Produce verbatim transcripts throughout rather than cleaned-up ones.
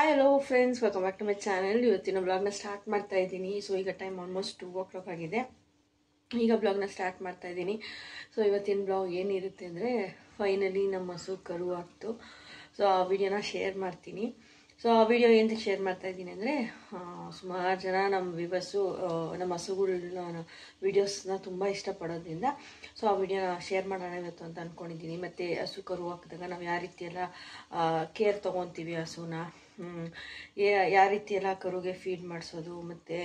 Hi hello friends, welcome back to my channel. ಇವತ್ತಿನ ಬ್ಲಾಗ್ನ start ಮಾಡ್ತಾ ಇದ್ದೀನಿ. ಸೊ ಈಗ time almost two o'clock ಆಗಿದೆ. ಈಗ ಬ್ಲಾಗ್ನ ಸ್ಟಾರ್ಟ್ ಮಾಡ್ತಾ ಇದ್ದೀನಿ. ಸೊ ಇವತ್ತಿನ ಬ್ಲಾಗ್ ಏನಿರುತ್ತೆ ಅಂದರೆ, ಫೈನಲಿ ನಮ್ಮ ಹಸು ಕರು ಆಗ್ತು. ಸೊ ಆ ವಿಡಿಯೋನ ಶೇರ್ ಮಾಡ್ತೀನಿ. ಸೊ ಆ ವಿಡಿಯೋ ಏನಕ್ಕೆ ಶೇರ್ ಮಾಡ್ತಾ ಇದ್ದೀನಿ ಅಂದರೆ, ಸುಮಾರು ಜನ ನಮ್ಮ ವಿವರ್ಸು ನಮ್ಮ ಹಸುಗಳನ್ನ ವೀಡಿಯೋಸ್ನ ತುಂಬ ಇಷ್ಟಪಡೋದ್ರಿಂದ ಸೊ ಆ ವಿಡಿಯೋನ ಶೇರ್ ಮಾಡೋಣ ಇವತ್ತು ಅಂತ ಅಂದ್ಕೊಂಡಿದ್ದೀನಿ. ಮತ್ತು ಹಸು ಕರು ಹಾಕಿದಾಗ ನಾವು ಯಾವ ರೀತಿ ಎಲ್ಲ ಕೇರ್ ತೊಗೊತೀವಿ ಹಸುನ, ಯಾವ ರೀತಿ ಎಲ್ಲ ಕರುಗೆ ಫೀಡ್ ಮಾಡಿಸೋದು, ಮತ್ತು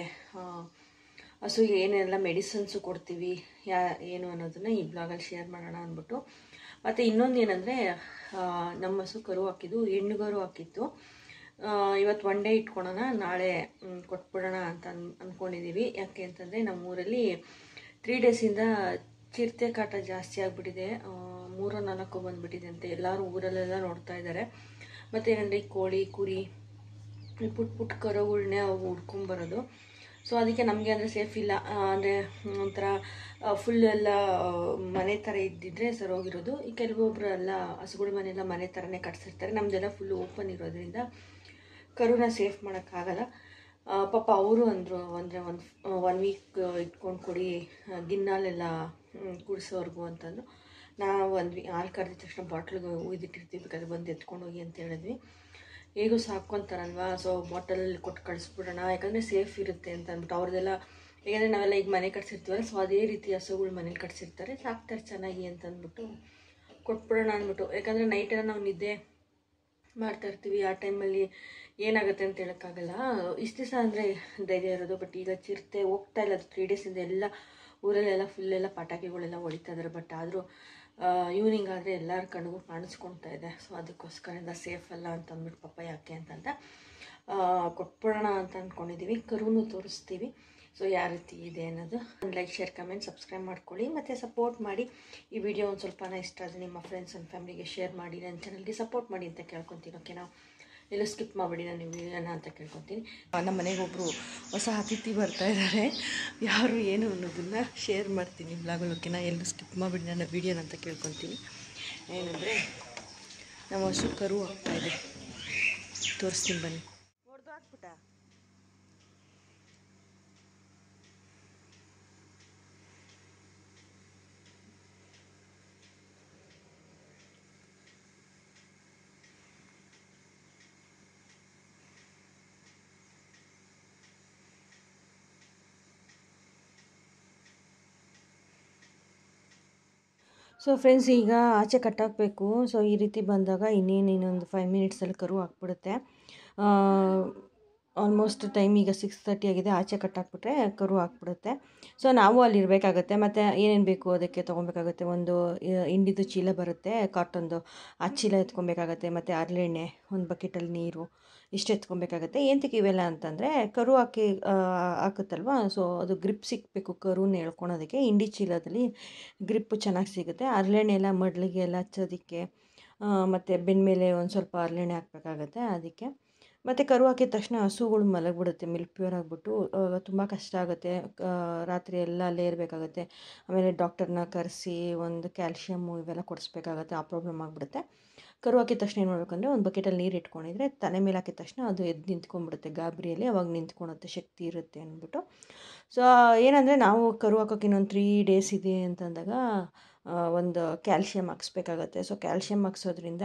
ಹಸುಗೆ ಏನೆಲ್ಲ ಮೆಡಿಸನ್ಸು ಕೊಡ್ತೀವಿ ಯಾ ಏನು ಅನ್ನೋದನ್ನು ಈ ಬ್ಲಾಗಲ್ಲಿ ಶೇರ್ ಮಾಡೋಣ ಅಂದ್ಬಿಟ್ಟು. ಮತ್ತು ಇನ್ನೊಂದು ಏನಂದರೆ, ನಮ್ಮ ಹಸು ಕರು ಹಾಕಿದ್ದು ಹೆಣ್ಣುಗರು ಹಾಕಿತ್ತು. ಇವತ್ತು ಒನ್ ಡೇ ಇಟ್ಕೊಳೋಣ, ನಾಳೆ ಕೊಟ್ಬಿಡೋಣ ಅಂತ ಅನ್ ಅಂದ್ಕೊಂಡಿದ್ದೀವಿ. ಯಾಕೆ ಅಂತಂದರೆ ನಮ್ಮೂರಲ್ಲಿ ತ್ರೀ ಡೇಸಿಂದ ಚಿರತೆ ಕಾಟ ಜಾಸ್ತಿ ಆಗಿಬಿಟ್ಟಿದೆ. ಮೂರು ನಾಲ್ಕು ಬಂದುಬಿಟ್ಟಿದೆ ಅಂತ ಎಲ್ಲರೂ ಊರಲ್ಲೆಲ್ಲ ನೋಡ್ತಾ ಇದ್ದಾರೆ. ಮತ್ತು ಏನಂದರೆ ಈ ಕೋಳಿ ಕುರಿ ಪುಟ್ ಪುಟ್ ಕರುಗಳ್ನೇ ಅವು ಹುಡ್ಕೊಂಬರೋದು. ಸೊ ಅದಕ್ಕೆ ನಮಗೆ ಅಂದರೆ ಸೇಫ್ ಇಲ್ಲ. ಅಂದರೆ ಒಂಥರ ಫುಲ್ ಎಲ್ಲ ಮನೆ ಥರ ಇದ್ದಿದ್ರೆ ಸರೋಗಿರೋದು. ಈ ಕೆಲವೊಬ್ಬರು ಎಲ್ಲ ಹಸುಗಳ ಮನೆಯೆಲ್ಲ ಮನೆ ಥರನೇ ಕಟ್ಸಿರ್ತಾರೆ. ನಮ್ಮದೆಲ್ಲ ಫುಲ್ ಓಪನ್ ಇರೋದ್ರಿಂದ ಕರುನ ಸೇಫ್ ಮಾಡೋಕ್ಕಾಗಲ್ಲ. ಪಾಪ ಅವರು ಅಂದರು, ಅಂದರೆ ಒಂದು ಒನ್ ವೀಕ್ ಇಟ್ಕೊಂಡು ಕೊಡಿ ಗಿನ್ನಾಲೆಲ್ಲ ಕುಡಿಸೋರ್ಗು ಅಂತಂದು. ನಾವು ಒಂದು ವೀ ಹಾಲು ಕರೆದಿದ ತಕ್ಷಣ ಬಾಟ್ಲಿಗೆ ಉಯ್ದಿಟ್ಟಿರ್ತೀವಿ, ಬೇಕಾದ್ರೆ ಬಂದು ಎತ್ಕೊಂಡು ಹೋಗಿ ಅಂತ ಹೇಳಿದ್ವಿ. ಹೇಗೂ ಸಾಕ್ಕೊಂತಾರಲ್ವ, ಸೊ ಬಾಟಲಲ್ಲಿ ಕೊಟ್ಟು ಕಳಿಸ್ಬಿಡೋಣ, ಯಾಕಂದರೆ ಸೇಫ್ ಇರುತ್ತೆ ಅಂತ ಅಂದ್ಬಿಟ್ಟು. ಅವ್ರದ್ದೆಲ್ಲ ಯಾಕಂದರೆ ನಾವೆಲ್ಲ ಈಗ ಮನೆ ಕಟ್ಸಿರ್ತೀವಲ್ಲ, ಸೊ ಅದೇ ರೀತಿ ಹಸುಗಳು ಮನೇಲಿ ಕಟ್ಸಿರ್ತಾರೆ, ಸಾಕ್ತಾರೆ ಚೆನ್ನಾಗಿ ಅಂತ ಅಂದ್ಬಿಟ್ಟು ಕೊಟ್ಬಿಡೋಣ ಅಂದ್ಬಿಟ್ಟು. ಯಾಕಂದರೆ ನೈಟೆಲ್ಲ ನಾವು ನಿದ್ದೆ ಮಾಡ್ತಾಯಿರ್ತೀವಿ, ಆ ಟೈಮಲ್ಲಿ ಏನಾಗುತ್ತೆ ಅಂತ ಹೇಳೋಕ್ಕಾಗಲ್ಲ. ಇಷ್ಟು ದಿವಸ ಅಂದರೆ ಧೈರ್ಯ ಇರೋದು. ಬಟ್ ಈಗ ಚಿರತೆ ಹೋಗ್ತಾ ಇಲ್ಲ, ಅದು ತ್ರೀ ಡೇಸಿಂದ ಎಲ್ಲ ಊರಲ್ಲೆಲ್ಲ ಫುಲ್ಲೆಲ್ಲ ಪಟಾಕಿಗಳೆಲ್ಲ ಹೊಡಿತಾ ಇದ್ದಾರೆ. ಬಟ್ ಆದರೂ ಈವ್ನಿಂಗ್ ಆದರೆ ಎಲ್ಲರ ಕಣ್ಗೂ ಕಾಣಿಸ್ಕೊಳ್ತಾ ಇದೆ. ಸೊ ಅದಕ್ಕೋಸ್ಕರದಿಂದ ಸೇಫ್ ಅಲ್ಲ ಅಂತ ಅಂದ್ಬಿಟ್ಟು ಪಾಪ ಯಾಕೆ ಅಂತಂತ ಕೊಟ್ಬಿಡೋಣ ಅಂತ ಅಂದ್ಕೊಂಡಿದ್ದೀವಿ. ಕರುನೂ ತೋರಿಸ್ತೀವಿ. ಸೊ ಯಾವ ರೀತಿ ಇದೆ ಅನ್ನೋದು ಒಂದು ಲೈಕ್, ಶೇರ್, ಕಮೆಂಟ್, ಸಬ್ಸ್ಕ್ರೈಬ್ ಮಾಡ್ಕೊಳ್ಳಿ. ಮತ್ತು ಸಪೋರ್ಟ್ ಮಾಡಿ. ಈ ವಿಡಿಯೋ ಒಂದು ಸ್ವಲ್ಪನ ಇಷ್ಟ ಆದರೆ ನಿಮ್ಮ ಫ್ರೆಂಡ್ಸ್ ಆ್ಯಂಡ್ ಫ್ಯಾಮಿಲಿಗೆ ಶೇರ್ ಮಾಡಿ, ನನ್ನ ಚಾನಲ್ಗೆ ಸಪೋರ್ಟ್ ಮಾಡಿ ಅಂತ ಕೇಳ್ಕೊತೀನಿ. ಓಕೆ, ನಾವು ಎಲ್ಲೂ ಸ್ಕಿಪ್ ಮಾಡಿಬಿಡಿ ನಾನು ವಿಡಿಯೋನ ಅಂತ ಕೇಳ್ಕೊತೀನಿ. ನಮ್ಮ ಮನೆಗೆ ಒಬ್ಬರು ಹೊಸ ಅತಿಥಿ ಬರ್ತಾ ಇದ್ದಾರೆ. ಯಾರು ಏನು ಅನ್ನೋದನ್ನು ಶೇರ್ ಮಾಡ್ತೀನಿ ಬ್ಲಾಗಲ್ಲಿ. ಓಕೆನಾ, ಎಲ್ಲೂ ಸ್ಕಿಪ್ ಮಾಡಿಬಿಡಿ ನನ್ನ ವಿಡಿಯೋನ ಅಂತ ಕೇಳ್ಕೊತೀನಿ. ಏನಂದರೆ, ನಮ್ಮ ಹಸು ಕರು ಆಗ್ತಾಯಿದೆ, ತೋರಿಸ್ತೀನಿ ಬನ್ನಿ. ಹೊಡೆದು ಹಾಕ್ಬಿಟ್ಟ. ಸೊ ಫ್ರೆಂಡ್ಸ್, ಈಗ ಆಚೆ ಕಟ್ಟಾಕಬೇಕು. ಸೊ ಈ ರೀತಿ ಬಂದಾಗ ಇನ್ನೇನು ಇನ್ನೊಂದು ಫೈವ್ ಮಿನಿಟ್ಸಲ್ಲಿ ಕರು ಹಾಕ್ಬಿಡುತ್ತೆ. ಆಲ್ಮೋಸ್ಟ್ ಟೈಮ್ ಈಗ ಸಿಕ್ಸ್ ತರ್ಟಿ ಆಗಿದೆ. ಆಚೆ ಕಟ್ಟಾಕ್ಬಿಟ್ರೆ ಕರು ಹಾಕ್ಬಿಡುತ್ತೆ. ಸೊ ನಾವು ಅಲ್ಲಿ ಇರಬೇಕಾಗತ್ತೆ. ಮತ್ತು ಏನೇನು ಬೇಕು ಅದಕ್ಕೆ ತೊಗೊಬೇಕಾಗುತ್ತೆ. ಒಂದು ಇಂಡಿದು ಚೀಲ ಬರುತ್ತೆ, ಕಾಟನ್ದು, ಆ ಚೀಲ ಎತ್ಕೊಬೇಕಾಗತ್ತೆ. ಮತ್ತು ಹರಳೆಣ್ಣೆ, ಒಂದು ಬಕೆಟಲ್ಲಿ ನೀರು, ಇಷ್ಟು ಎತ್ಕೊಬೇಕಾಗತ್ತೆ. ಏನಕ್ಕೆ ಇವೆಲ್ಲ ಅಂತಂದರೆ, ಕರು ಹಾಕಿ ಹಾಕುತ್ತಲ್ವ, ಸೊ ಅದು ಗ್ರಿಪ್ ಸಿಗಬೇಕು ಕರುನ ಎಳ್ಕೊಳೋದಕ್ಕೆ. ಇಂಡಿ ಚೀಲದಲ್ಲಿ ಗ್ರಿಪ್ಪು ಚೆನ್ನಾಗಿ ಸಿಗುತ್ತೆ. ಹರಳೆಣ್ಣೆ ಎಲ್ಲ ಮಡ್ಲಿಗೆ ಎಲ್ಲ ಹಚ್ಚೋದಕ್ಕೆ, ಮತ್ತು ಬೆನ್ನ ಮೇಲೆ ಒಂದು ಸ್ವಲ್ಪ ಹರಳೆಣ್ಣೆ ಹಾಕಬೇಕಾಗತ್ತೆ ಅದಕ್ಕೆ. ಮತ್ತು ಕರು ಹಾಕಿದ ತಕ್ಷಣ ಹಸುಗಳು ಮಲಗಿಬಿಡುತ್ತೆ, ಮಿಲ್ಕ್ ಪ್ಯೂರ್ ಆಗಿಬಿಟ್ಟು. ತುಂಬ ಕಷ್ಟ ಆಗುತ್ತೆ. ರಾತ್ರಿ ಎಲ್ಲ ಅಲ್ಲೇ ಇರಬೇಕಾಗತ್ತೆ. ಆಮೇಲೆ ಡಾಕ್ಟರ್ನ ಕರೆಸಿ ಒಂದು ಕ್ಯಾಲ್ಶಿಯಮ್ಮು ಇವೆಲ್ಲ ಕೊಡಿಸ್ಬೇಕಾಗತ್ತೆ. ಆ ಪ್ರಾಬ್ಲಮ್ ಆಗಿಬಿಡುತ್ತೆ. ಕರು ಹಾಕಿದ ತಕ್ಷಣ ಏನು ಮಾಡಬೇಕಂದ್ರೆ, ಒಂದು ಬಕೆಟಲ್ಲಿ ನೀರು ಇಟ್ಕೊಂಡಿದ್ರೆ ತಲೆ ಮೇಲೆ ಹಾಕಿದ ತಕ್ಷಣ ಅದು ಎದ್ದು ನಿಂತ್ಕೊಂಡ್ಬಿಡುತ್ತೆ ಗಾಬರಿಯಲ್ಲಿ. ಅವಾಗ ನಿಂತ್ಕೊಳುತ್ತೆ, ಶಕ್ತಿ ಇರುತ್ತೆ ಅಂದ್ಬಿಟ್ಟು. ಸೊ ಏನಂದರೆ, ನಾವು ಕರು ಹಾಕೋಕೆ ಇನ್ನೊಂದು ತ್ರೀ ಡೇಸ್ ಇದೆ ಅಂತಂದಾಗ ಒಂದು ಕ್ಯಾಲ್ಶಿಯಮ್ ಹಾಕ್ಸ್ಬೇಕಾಗತ್ತೆ. ಸೊ ಕ್ಯಾಲ್ಶಿಯಮ್ ಹಾಕ್ಸೋದ್ರಿಂದ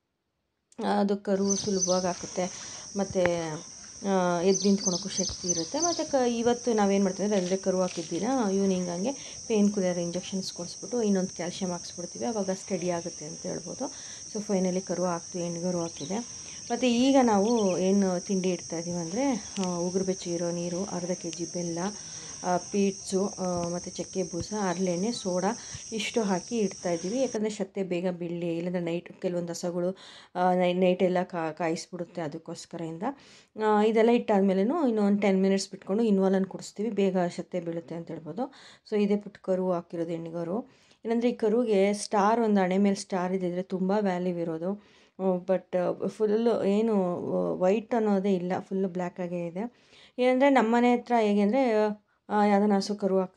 ಅದು ಕರು ಸುಲಭವಾಗಿ ಹಾಕುತ್ತೆ, ಮತ್ತು ಎದ್ದು ನಿಂತ್ಕೊಳೋಕ್ಕೂ ಶಕ್ತಿ ಇರುತ್ತೆ. ಮತ್ತು ಕ ಇವತ್ತು ನಾವೇನು ಮಾಡ್ತೀವಿ ಅಂದರೆ, ಅಂದರೆ ಕರು ಹಾಕಿದ್ದೀನ ಈವ್ನಿಂಗ್ ಹಂಗೆ ಪೇನ್ ಕಿಲ್ಲರ್ ಇಂಜೆಕ್ಷನ್ಸ್ ಕೊಡಿಸ್ಬಿಟ್ಟು ಇನ್ನೊಂದು ಕ್ಯಾಲ್ಶಿಯಮ್ ಹಾಕ್ಸ್ಬಿಡ್ತೀವಿ. ಆವಾಗ ಸ್ಟಡಿ ಆಗುತ್ತೆ ಅಂತ ಹೇಳ್ಬೋದು. ಸೊ ಫೈನಲಿ ಕರು ಹಾಕ್ತು, ಹೆಣ್ಗರು ಹಾಕಿದೆ. ಮತ್ತು ಈಗ ನಾವು ಏನು ತಿಂಡಿ ಇಡ್ತಾಯಿದ್ದೀವಿ ಅಂದರೆ, ಉಗುರು ಬೆಚ್ಚಗಿರೋ ನೀರು, ಅರ್ಧ ಕೆ ಜಿ ಬೆಲ್ಲ, ಪೀಟ್ಸು, ಮತ್ತು ಚಕ್ಕೆ ಬೂಸ, ಹರಳೆಣ್ಣೆ, ಸೋಡಾ ಇಷ್ಟು ಹಾಕಿ ಇಡ್ತಾಯಿದ್ದೀವಿ. ಯಾಕಂದರೆ ಶತ್ತೆ ಬೇಗ ಬೀಳಲಿ, ಇಲ್ಲಾಂದರೆ ನೈಟ್ ಕೆಲವೊಂದು ಹಸುಗಳು ನೈ ನೈಟೆಲ್ಲ ಕಾಯಿಸ್ಬಿಡುತ್ತೆ. ಅದಕ್ಕೋಸ್ಕರದಿಂದ ಇದೆಲ್ಲ ಇಟ್ಟಾದ್ಮೇಲೂ ಇನ್ನೂ ಒಂದು ಟೆನ್ ಮಿನಿಟ್ಸ್ ಬಿಟ್ಕೊಂಡು ಇನ್ವಾಲನ್ನು ಕುಡಿಸ್ತೀವಿ, ಬೇಗ ಶತ್ತೆ ಬೀಳುತ್ತೆ ಅಂತ ಹೇಳ್ಬೋದು. ಸೊ ಇದೇ ಪುಟ್ಟ ಕರು ಹಾಕಿರೋದು ಹೆಣ್ಗರು. ಏನಂದರೆ, ಈ ಕರುಗೆ ಸ್ಟಾರ್, ಒಂದು ಹಣೆ ಮೇಲೆ ಸ್ಟಾರ್ ಇದ್ದಿದ್ರೆ ತುಂಬ ವ್ಯಾಲ್ಯೂ ಇರೋದು. ಬಟ್ ಫುಲ್ಲು ಏನು ವೈಟ್ ಅನ್ನೋದೇ ಇಲ್ಲ, ಫುಲ್ಲು ಬ್ಲ್ಯಾಕಾಗೇ ಇದೆ. ಏನಂದರೆ, ನಮ್ಮ ಮನೆ ಹತ್ರ ಹೇಗೆ ಅಂದರೆ, ಯಾವುದನ್ನ ಹಸು ಕರು ಹಾಕಿದಾಗ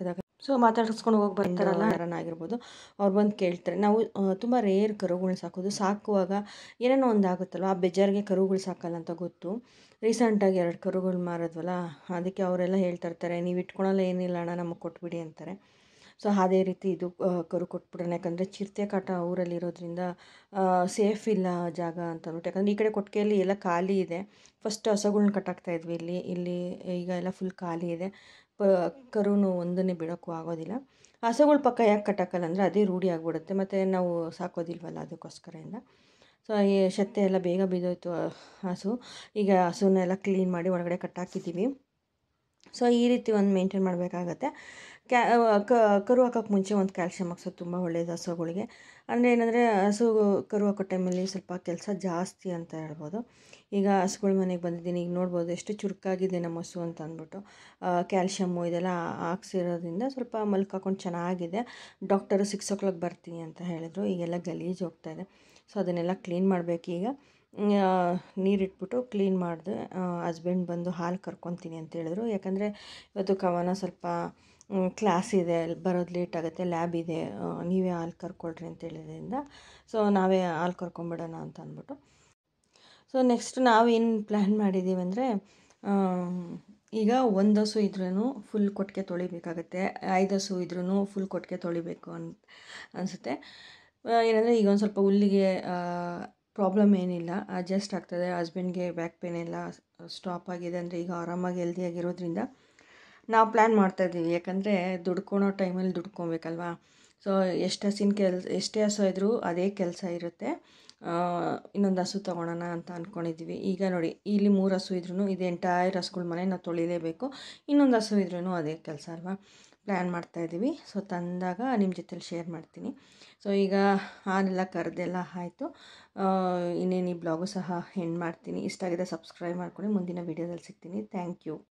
ಸೊ ಮಾತಾಡಿಸ್ಕೊಂಡು ಹೋಗಿ ಬರ್ತಾರಲ್ಲ ಯಾರನ್ನ ಆಗಿರ್ಬೋದು, ಅವ್ರು ಬಂದು ಕೇಳ್ತಾರೆ. ನಾವು ತುಂಬ ರೇರ್ ಕರುಗಳನ್ನ ಸಾಕೋದು. ಸಾಕುವಾಗ ಏನೇನೋ ಒಂದು ಆಗುತ್ತಲ್ವ, ಆ ಬೇಜಾರಿಗೆ ಕರುಗಳು ಸಾಕಲ್ಲ ಅಂತ ಗೊತ್ತು. ರೀಸೆಂಟಾಗಿ ಎರಡು ಕರುಗಳು ಮಾರಿದ್ವಲ್ಲ, ಅದಕ್ಕೆ ಅವರೆಲ್ಲ ಹೇಳ್ತಾ ಇರ್ತಾರೆ, ನೀವು ಇಟ್ಕೊಳಲ್ಲ ಏನಿಲ್ಲ ಅಣ್ಣ ನಮಗೆ ಕೊಟ್ಬಿಡಿ ಅಂತಾರೆ. ಸೊ ಅದೇ ರೀತಿ ಇದು ಕರು ಕೊಟ್ಬಿಡೋಣ, ಯಾಕಂದರೆ ಚಿರತೆ ಕಾಟ ಊರಲ್ಲಿರೋದ್ರಿಂದ ಸೇಫ್ ಇಲ್ಲ ಜಾಗ ಅಂತ ಅಂದ್ಬಿಟ್ಟು. ಯಾಕಂದರೆ ಈ ಕಡೆ ಕೊಟ್ಟಿಗೆಯಲ್ಲಿ ಎಲ್ಲ ಖಾಲಿ ಇದೆ. ಫಸ್ಟ್ ಹಸುಗಳ್ನ ಕಟ್ಟಾಕ್ತಾಯಿದ್ವಿ ಇಲ್ಲಿ ಇಲ್ಲಿ ಈಗ ಎಲ್ಲ ಫುಲ್ ಖಾಲಿ ಇದೆ. ಪ ಕರುನು ಒಂದನ್ನೇ ಬಿಡೋಕ್ಕೂ ಆಗೋದಿಲ್ಲ. ಹಸುಗಳ ಪಕ್ಕ ಯಾಕೆ ಕಟ್ಟಾಕಲ್ಲ ಅಂದರೆ ಅದೇ ರೂಢಿ ಆಗಿಬಿಡುತ್ತೆ, ಮತ್ತು ನಾವು ಸಾಕೋದಿಲ್ವಲ್ಲ ಅದಕ್ಕೋಸ್ಕರದಿಂದ. ಸೊ ಈ ಶೆತ್ತೆ ಎಲ್ಲ ಬೇಗ ಬಿದ್ದೋಯ್ತು ಹಸು. ಈಗ ಹಸುನೆಲ್ಲ ಕ್ಲೀನ್ ಮಾಡಿ ಒಳಗಡೆ ಕಟ್ಟಾಕಿದ್ದೀವಿ. ಸೊ ಈ ರೀತಿ ಒಂದು ಮೇಂಟೈನ್ ಮಾಡಬೇಕಾಗತ್ತೆ. ಕ್ಯಾ ಕರು ಹಾಕೋಕ್ಕೆ ಮುಂಚೆ ಒಂದು ಕ್ಯಾಲ್ಶಿಯಮ್ ಹಾಕ್ಸೋದು ತುಂಬ ಒಳ್ಳೆಯದು ಹಸುಗಳಿಗೆ. ಅಂದರೆ ಏನಂದರೆ ಹಸು ಕರು ಹಾಕೋ ಟೈಮಲ್ಲಿ ಸ್ವಲ್ಪ ಕೆಲಸ ಜಾಸ್ತಿ ಅಂತ ಹೇಳ್ಬೋದು. ಈಗ ಹಸುಗಳ ಮನೆಗೆ ಬಂದಿದ್ದೀನಿ, ಈಗ ನೋಡ್ಬೋದು ಎಷ್ಟು ಚುರುಕಾಗಿದೆ ನಮ್ಮ ಹಸು ಅಂತ ಅಂದ್ಬಿಟ್ಟು. ಕ್ಯಾಲ್ಶಿಯಮ್ಮು ಇದೆಲ್ಲ ಹಾಕ್ಸಿರೋದ್ರಿಂದ ಸ್ವಲ್ಪ ಮಲ್ಕಾಕೊಂಡು ಚೆನ್ನಾಗಿದೆ. ಡಾಕ್ಟರು ಸಿಕ್ಸ್ ಓ ಕ್ಲಾಕ್ ಬರ್ತೀನಿ ಅಂತ ಹೇಳಿದ್ರು. ಈಗೆಲ್ಲ ಗಲೀಜು ಹೋಗ್ತಾಯಿದೆ. ಸೊ ಅದನ್ನೆಲ್ಲ ಕ್ಲೀನ್ ಮಾಡಬೇಕೀಗ. ನೀರಿಟ್ಬಿಟ್ಟು ಕ್ಲೀನ್ ಮಾಡಿದೆ. ಹಸ್ಬೆಂಡ್ ಬಂದು ಹಾಲು ಕರ್ಕೊತೀನಿ ಅಂತ ಹೇಳಿದ್ರು. ಯಾಕಂದರೆ ಇವತ್ತು ಕವನ ಸ್ವಲ್ಪ ಕ್ಲಾಸ್ ಇದೆ, ಬರೋದು ಲೇಟ್ ಆಗುತ್ತೆ, ಲ್ಯಾಬ್ ಇದೆ, ನೀವೇ ಹಾಲು ಕರ್ಕೊಳ್ರಿ ಅಂತ ಹೇಳಿದ್ರಿಂದ ಸೊ ನಾವೇ ಹಾಲು ಕರ್ಕೊಂಬಿಡೋಣ ಅಂತ ಅಂದ್ಬಿಟ್ಟು. ಸೊ ನೆಕ್ಸ್ಟ್ ನಾವೇನು ಪ್ಲ್ಯಾನ್ ಮಾಡಿದ್ದೀವಿ ಅಂದರೆ, ಈಗ ಒಂದು ಹಸು ಇದ್ರೂ ಫುಲ್ ಕೊಟ್ಟಿಗೆ ತೊಳಿಬೇಕಾಗತ್ತೆ, ಐದು ಹಸು ಇದ್ರೂ ಫುಲ್ ಕೊಟ್ಟಿಗೆ ತೊಳಿಬೇಕು ಅನ್ ಅನಿಸುತ್ತೆ. ಏನಂದರೆ ಈಗ ಒಂದು ಸ್ವಲ್ಪ ಹುಲ್ಲಿಗೆ ಪ್ರಾಬ್ಲಮ್ ಏನಿಲ್ಲ, ಅಡ್ಜಸ್ಟ್ ಆಗ್ತದೆ. ಹಸ್ಬೆಂಡ್ಗೆ ಬ್ಯಾಕ್ ಪೇನ್ ಎಲ್ಲ ಸ್ಟಾಪ್ ಆಗಿದೆ, ಅಂದರೆ ಈಗ ಆರಾಮಾಗಿ ಹೆಲ್ದಿಯಾಗಿರೋದ್ರಿಂದ ನಾವು ಪ್ಲ್ಯಾನ್ ಮಾಡ್ತಾಯಿದ್ದೀವಿ. ಯಾಕಂದರೆ ದುಡ್ಕೊಳೋ ಟೈಮಲ್ಲಿ ದುಡ್ಕೊಬೇಕಲ್ವಾ. ಸೊ ಎಷ್ಟು ಹಸಿನ ಕೆಲ್ಸ ಎಷ್ಟೇ ಹಸು ಇದ್ದರೂ ಅದೇ ಕೆಲಸ ಇರುತ್ತೆ. ಇನ್ನೊಂದು ಹಸು ತೊಗೊಳೋಣ ಅಂತ ಅಂದ್ಕೊಂಡಿದ್ದೀವಿ. ಈಗ ನೋಡಿ, ಇಲ್ಲಿ ಮೂರು ಹಸು ಇದ್ರೂ ಇದು ಎಂಟೈರ್ ಹಸುಗಳ ಮನೆ ನಾವು ತೊಳಿಲೇಬೇಕು. ಇನ್ನೊಂದು ಹಸು ಇದ್ರೂ ಅದೇ ಕೆಲಸ ಅಲ್ವಾ. ಪ್ಲ್ಯಾನ್ ಮಾಡ್ತಾಯಿದ್ದೀವಿ. ಸೊ ತಂದಾಗ ನಿಮ್ಮ ಜೊತೆಲಿ ಶೇರ್ ಮಾಡ್ತೀನಿ. ಸೊ ಈಗ ಹಾಲೆಲ್ಲ ಕರೆದೆಲ್ಲ ಆಯಿತು. ಇನ್ನೇನು ಈ ಬ್ಲಾಗು ಸಹ ಎಂಡ್ ಮಾಡ್ತೀನಿ. ಇಷ್ಟ ಆಗಿದೆ ಸಬ್ಸ್ಕ್ರೈಬ್ ಮಾಡ್ಕೊಳ್ಳಿ. ಮುಂದಿನ ವೀಡಿಯೋದಲ್ಲಿ ಸಿಗ್ತೀನಿ. Thank you.